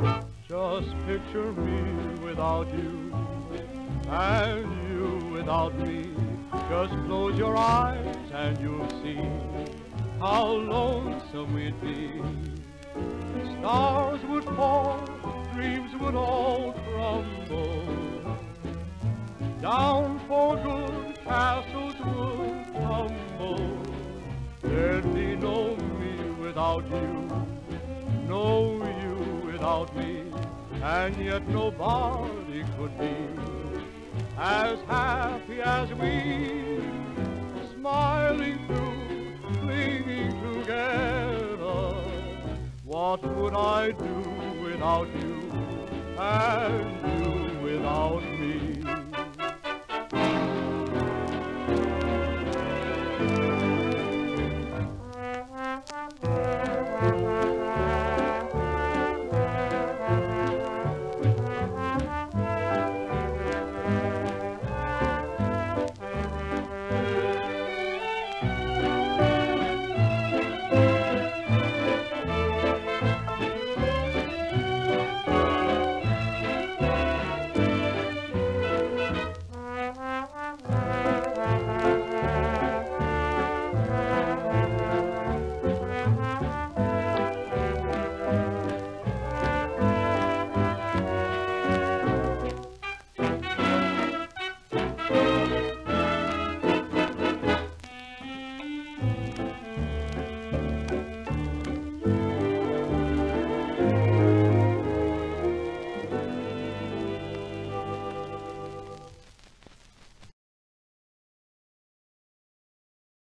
Just picture me without you, and you without me. Just close your eyes and you'll see how lonesome we'd be. Stars would fall, dreams would all crumble. Down for good, castles would tumble. There'd be no me without you, no you without me, and yet nobody could be as happy as we, smiling through, clinging together. What would I do without you, and you without me?